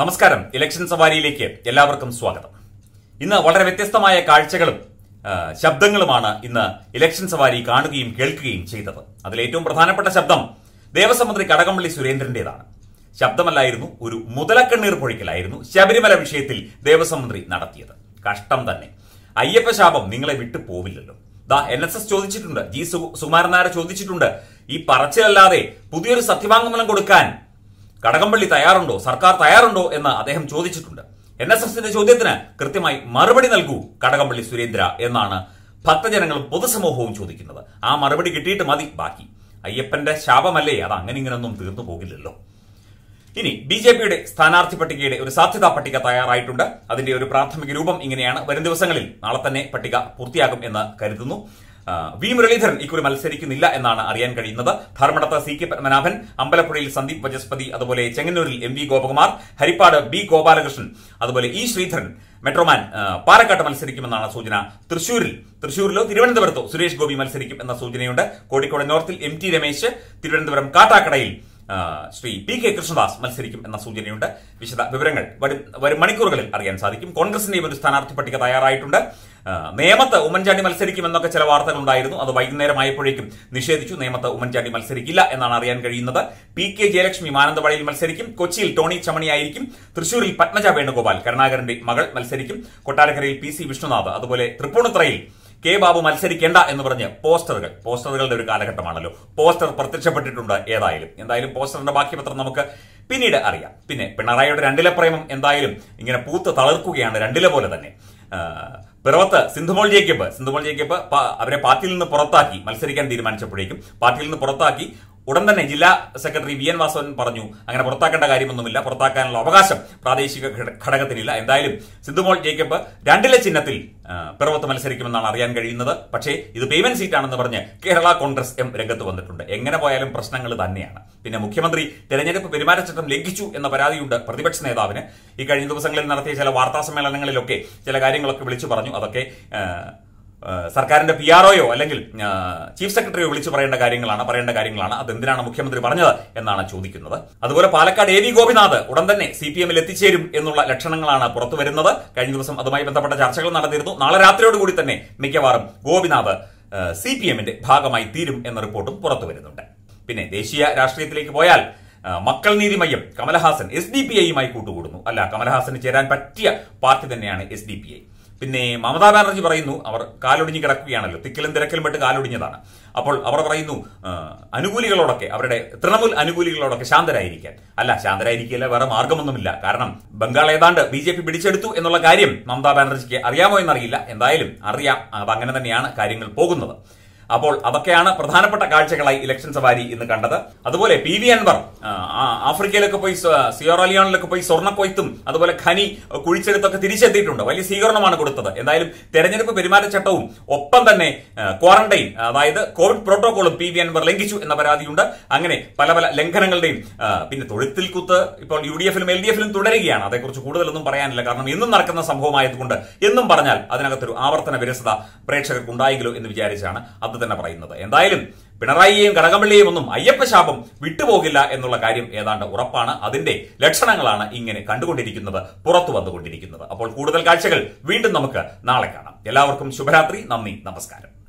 നമസ്കാരം. ഇലക്ഷൻ സവാരിയിലേക്ക് എല്ലാവർക്കും സ്വാഗതം. ഇന്ന് വളരെ വ്യത്യസ്തമായ കാഴ്ചകളും ശബ്ദങ്ങളുമാണ് ഇന്ന് ഇലക്ഷൻ സവാരി കാണുകയും കേൾക്കുകയും ചെയ്തത്. അതിലേറ്റവും പ്രധാനപ്പെട്ട ശബ്ദം ദേവസ്വം മന്ത്രി കടകംപള്ളി സുരേന്ദ്രന്റേതാണ്. ശബ്ദമല്ലായിരുന്നു, ഒരു മുതലക്കണ്ണീർ പൊഴിക്കലായിരുന്നു ശബരിമല വിഷയത്തിൽ ദേവസ്വം മന്ത്രി നടത്തിയത്. കഷ്ടം തന്നെ. അയ്യപ്പ ശാപം നിങ്ങളെ വിട്ടു പോവില്ലല്ലോ. NSS ചോദിച്ചിട്ടുണ്ട്, ജി സുകുമാരൻ നായർ ചോദിച്ചിട്ടുണ്ട്, ഈ പറച്ചിലല്ലാതെ പുതിയൊരു സത്യവാങ്മൂലം കൊടുക്കാൻ കടകംപള്ളി തയ്യാറുണ്ടോ, സർക്കാർ തയ്യാറുണ്ടോ എന്ന് അദ്ദേഹം ചോദിച്ചിട്ടുണ്ട്. NSSന്റെ ചോദ്യത്തിന് കൃത്യമായി മറുപടി നൽകൂ കടകംപള്ളി സുരേന്ദ്ര എന്നാണ് ഭക്തജനങ്ങളും പൊതുസമൂഹവും ചോദിക്കുന്നത്. ആ മറുപടി കിട്ടിയിട്ട് മതി ബാക്കി. അയ്യപ്പന്റെ ശാപമല്ലേ, അത് അങ്ങനെ ഇങ്ങനൊന്നും തീർന്നു പോകില്ലല്ലോ. ഇനി BJPയുടെ സ്ഥാനാർത്ഥി പട്ടികയുടെ ഒരു സാധ്യതാ പട്ടിക തയ്യാറായിട്ടുണ്ട്. അതിന്റെ ഒരു പ്രാഥമിക രൂപം ഇങ്ങനെയാണ്. വരും ദിവസങ്ങളിൽ നാളെ തന്നെ പട്ടിക പൂർത്തിയാകും എന്ന് കരുതുന്നു. വി മുരളീധരൻ ഇക്കുറി മത്സരിക്കുന്നില്ല എന്നാണ് അറിയാൻ കഴിയുന്നത്. ധർമ്മടത്ത് CK പത്മനാഭൻ, അമ്പലപ്പുഴയിൽ സന്ദീപ് വചസ്പതി, അതുപോലെ ചെങ്ങന്നൂരിൽ MV ഗോപകുമാർ, ഹരിപ്പാട് B ഗോപാലകൃഷ്ണൻ, അതുപോലെ E ശ്രീധരൻ, മെട്രോമാൻ പാലക്കാട്ട് മത്സരിക്കുമെന്നാണ് സൂചന. തൃശൂരിലോ തിരുവനന്തപുരത്തോ സുരേഷ് ഗോപി മത്സരിക്കും എന്ന സൂചനയുണ്ട്. കോഴിക്കോട് നോർത്തിൽ MT രമേശ്, തിരുവനന്തപുരം കാട്ടാക്കടയിൽ ശ്രീ PK കൃഷ്ണദാസ് മത്സരിക്കും എന്ന സൂചനയുണ്ട്. വിശദ വിവരങ്ങൾ വരും മണിക്കൂറുകളിൽ അറിയാൻ സാധിക്കും. കോൺഗ്രസിന്റെയും ഒരു സ്ഥാനാർത്ഥി പട്ടിക തയ്യാറായിട്ടുണ്ട്. നേമത്ത് ഉമ്മൻചാണ്ടി മത്സരിക്കുമെന്നൊക്കെ ചില വാർത്തകൾ ഉണ്ടായിരുന്നു. അത് വൈകുന്നേരമായപ്പോഴേക്കും നിഷേധിച്ചു. നേമത്ത് ഉമ്മൻചാണ്ടി മത്സരിക്കില്ല എന്നാണ് അറിയാൻ കഴിയുന്നത്. PK ജയലക്ഷ്മി മാനന്തവാടിയിൽ മത്സരിക്കും. കൊച്ചിയിൽ ടോണി ചമണിയായിരിക്കും. തൃശൂരിൽ പത്മജ വേണുഗോപാൽ, കരുണാകരന്റെ മകൾ, മത്സരിക്കും. കൊട്ടാരക്കരയിൽ PC വിഷ്ണുനാഥ്, അതുപോലെ തൃപ്പൂണിത്തുറയിൽ K ബാബു മത്സരിക്കേണ്ട എന്ന് പറഞ്ഞ് പോസ്റ്ററുകളുടെ ഒരു കാലഘട്ടമാണല്ലോ. പോസ്റ്റർ പ്രത്യക്ഷപ്പെട്ടിട്ടുണ്ട്. എന്തായാലും പോസ്റ്ററിന്റെ ബാക്കി പത്രം നമുക്ക് പിന്നീട് അറിയാം. പിന്നെ പിണറായിയുടെ രണ്ടില പ്രേമം എന്തായാലും ഇങ്ങനെ പൂത്ത് തളർക്കുകയാണ്. രണ്ടില പോലെ തന്നെ. പിറവത്ത് സിന്ധുമോൾ ജേക്കബ് അവരെ പാർട്ടിയിൽ നിന്ന് പുറത്താക്കി. മത്സരിക്കാൻ തീരുമാനിച്ചപ്പോഴേക്കും പാർട്ടിയിൽ നിന്ന് പുറത്താക്കി. ഉടൻ തന്നെ ജില്ലാ സെക്രട്ടറി VN വാസവൻ പറഞ്ഞു, അങ്ങനെ പുറത്താക്കേണ്ട കാര്യമൊന്നുമില്ല, പുറത്താക്കാനുള്ള അവകാശം പ്രാദേശിക ഘടകത്തിനില്ല. എന്തായാലും സിന്ധുമോൾ ജേക്കബ് രണ്ടിലെ ചിഹ്നത്തിൽ പിറവത്ത് മത്സരിക്കുമെന്നാണ് അറിയാൻ കഴിയുന്നത്. പക്ഷേ ഇത് പേയ്മെന്റ് സീറ്റാണെന്ന് പറഞ്ഞ് കേരള കോൺഗ്രസ് M രംഗത്ത് വന്നിട്ടുണ്ട്. എങ്ങനെ പോയാലും പ്രശ്നങ്ങൾ തന്നെയാണ്. പിന്നെ മുഖ്യമന്ത്രി തെരഞ്ഞെടുപ്പ് പെരുമാറ്റച്ചട്ടം ലംഘിച്ചു എന്ന പരാതിയുണ്ട് പ്രതിപക്ഷ നേതാവിന്. ഈ കഴിഞ്ഞ ദിവസങ്ങളിൽ നടത്തിയ ചില വാർത്താ സമ്മേളനങ്ങളിലൊക്കെ ചില കാര്യങ്ങളൊക്കെ വിളിച്ചു പറഞ്ഞു. അതൊക്കെ സർക്കാരിന്റെ PROയോ അല്ലെങ്കിൽ ചീഫ് സെക്രട്ടറിയോ വിളിച്ചു പറയേണ്ട കാര്യങ്ങളാണ്. അതെന്തിനാണ് മുഖ്യമന്ത്രി പറഞ്ഞത് എന്നാണ് ചോദിക്കുന്നത്. അതുപോലെ പാലക്കാട് AV ഗോപിനാഥ് ഉടൻ തന്നെ CPM-ൽ എത്തിച്ചേരും എന്നുള്ള ലക്ഷണങ്ങളാണ് പുറത്തു വരുന്നത്. കഴിഞ്ഞ ദിവസം അതുമായി ബന്ധപ്പെട്ട ചർച്ചകൾ നടന്നിരുന്നു. നാളെ രാത്രിയോടുകൂടി തന്നെ മിക്കവാറും ഗോപിനാഥ് CPM-ന്റെ ഭാഗമായി തീരും എന്ന റിപ്പോർട്ടും പുറത്തു വരുന്നുണ്ട്. പിന്നെ ദേശീയ രാഷ്ട്രീയത്തിലേക്ക് പോയാൽ മക്കൾ നീതി മയ്യം കമലഹാസൻ SDPI-യുമായി കൂട്ടുകൂടുന്നു. അല്ല, കമലഹാസന് ചേരാൻ പറ്റിയ പാർട്ടി തന്നെയാണ് SDPI. പിന്നെ മമതാ ബാനർജി പറയുന്നു, അവർ കാലൊടിഞ്ഞ് കിടക്കുകയാണല്ലോ, തിക്കിലും തിരക്കിലും പെട്ട് കാലൊടിഞ്ഞതാണ്. അപ്പോൾ അവർ പറയുന്നു അനുകൂലികളോടൊക്കെ, അവരുടെ തൃണമൂൽ അനുകൂലികളോടൊക്കെ ശാന്തരായിരിക്കാൻ. അല്ല, ശാന്തരായിരിക്കില്ല, വേറെ മാർഗമൊന്നുമില്ല. കാരണം ബംഗാൾ ഏതാണ്ട് BJP പിടിച്ചെടുത്തു എന്നുള്ള കാര്യം മമതാ ബാനർജിക്ക് അറിയാമോ എന്നറിയില്ല. എന്തായാലും അറിയാം, അതങ്ങനെ തന്നെയാണ് കാര്യങ്ങൾ പോകുന്നത്. അപ്പോൾ അതൊക്കെയാണ് പ്രധാനപ്പെട്ട കാഴ്ചകളായി ഇലക്ഷൻ സവാരി ഇന്ന് കണ്ടത്. അതുപോലെ PV അൻവർ ആഫ്രിക്കയിലൊക്കെ പോയി, സിയറോലിയോണിലൊക്കെ പോയി സ്വർണ്ണക്കൊയ്ത്തും അതുപോലെ ഖനി കുഴിച്ചെടുത്തൊക്കെ തിരിച്ചെത്തിയിട്ടുണ്ട്. വലിയ സ്വീകരണമാണ് കൊടുത്തത്. എന്തായാലും തെരഞ്ഞെടുപ്പ് പെരുമാറ്റച്ചട്ടവും ഒപ്പം തന്നെ ക്വാറന്റൈൻ, അതായത് കോവിഡ് പ്രോട്ടോകോളും PV അൻവർ ലംഘിച്ചു എന്ന പരാതിയുണ്ട്. അങ്ങനെ പല ലംഘനങ്ങളുടെയും പിന്നെ തൊഴുത്തിൽ കുത്ത് ഇപ്പോൾ UDF-ലും LDF-ലും തുടരുകയാണ്. അതേക്കുറിച്ച് കൂടുതലൊന്നും പറയാനില്ല. കാരണം എന്നും നടക്കുന്ന സംഭവമായതുകൊണ്ട് എന്നും പറഞ്ഞാൽ അതിനകത്തൊരു ആവർത്തന വിരസത പ്രേക്ഷകർക്ക് ഉണ്ടായെങ്കിലോ എന്ന് വിചാരിച്ചാണ് അത് തന്നെ പറയുന്നത്. എന്തായാലും പിണറായിയെയും കടകംപള്ളിയെയും ഒന്നും അയ്യപ്പ ശാപം വിട്ടുപോകില്ല എന്നുള്ള കാര്യം ഏതാണ്ട് ഉറപ്പാണ്. അതിന്റെ ലക്ഷണങ്ങളാണ് ഇങ്ങനെ കണ്ടുകൊണ്ടിരിക്കുന്നത്, പുറത്തു വന്നുകൊണ്ടിരിക്കുന്നത്. അപ്പോൾ കൂടുതൽ കാഴ്ചകൾ വീണ്ടും നമുക്ക് നാളെ കാണാം. എല്ലാവർക്കും ശുഭരാത്രി. നന്ദി, നമസ്കാരം.